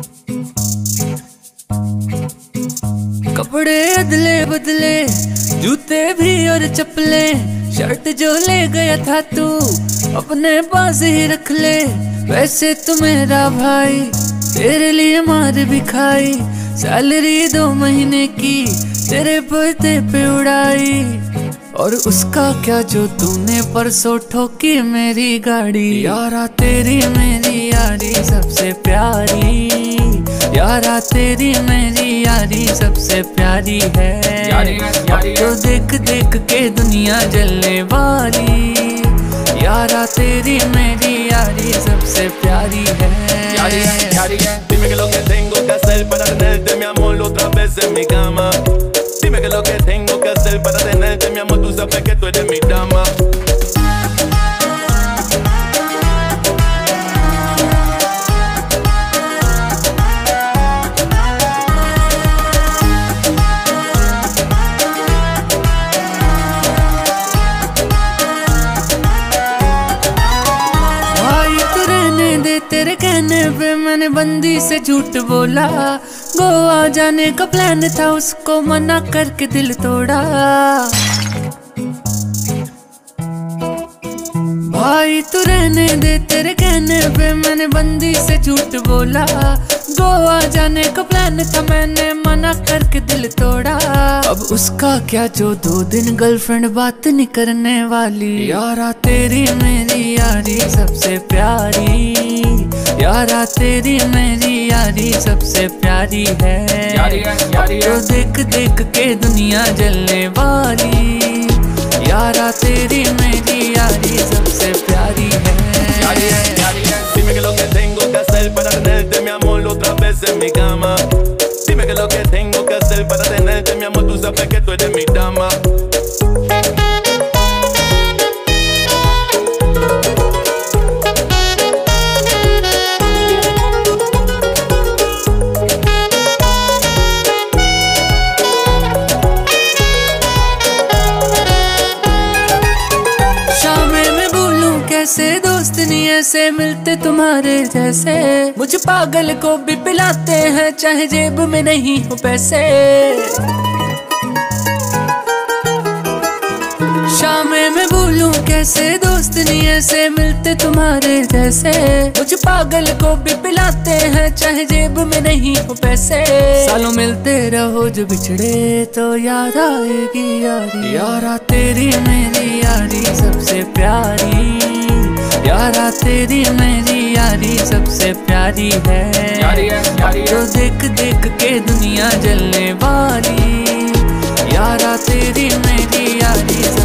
कपड़े अदले बदले, जूते भी और चप्पले, शर्ट जो ले गया था तू अपने पास ही रख ले। वैसे तो मेरा भाई तेरे लिए मार भी खाई, सैलरी 2 महीने की तेरे बर्थडे पे उड़ाई। और उसका क्या जो तूने परसों ठोकी मेरी गाड़ी। यारा तेरी मेरी यारी सबसे प्यारी, यारा तेरी मेरी यारी सबसे प्यारी है। अब तो देख देख के दुनिया जलने वाली, यारा तेरी मेरी यारी सबसे प्यारी है। Dime que lo que tengo que hacer para tenerte, mi amor, otra vez en mi cama. Dime que lo que tengo que hacer para tenerte, mi amor, tú sabes que tú eres mi dama. तेरे कहने पे मैंने बंदी से झूठ बोला, गोवा जाने का प्लान था उसको मना करके दिल तोड़ा। भाई तू रहने दे, तेरे कहने पे मैंने बंदी से झूठ बोला, गोवा जाने का प्लान था मैंने मना करके दिल तोड़ा। अब उसका क्या जो 2 दिन गर्लफ्रेंड बात नहीं करने वाली। यारा तेरी मेरी यारी सबसे प्यारी, यारा तेरी मेरी यारी सबसे प्यारी है। तो देख देख के दुनिया जलने वाली, यारा तेरी मेरी यारी सबसे प्यारी है। Dime que lo que tengo que hacer para tenerte, mi amor, otra vez en mi cama. Dime que lo que tengo que hacer para tenerte, mi amor, tú sabes que tú eres mi dama. कैसे दोस्त नहीं ऐसे मिलते तुम्हारे जैसे, मुझ पागल को भी पिलाते हैं चाहे जेब में नहीं हो पैसे। शामें मैं भूलूं कैसे दोस्त नहीं ऐसे मिलते तुम्हारे जैसे, मुझ पागल को भी पिलाते हैं चाहे जेब में नहीं हो पैसे। सालों मिलते रहो जो बिछड़े तो याद आएगी यारी, यारा तेरी मेरी यारी सबसे प्यारी, यारा तेरी मेरी यारी सबसे प्यारी है। तो देख देख के दुनिया जलने वाली, यारा तेरी मेरी यारी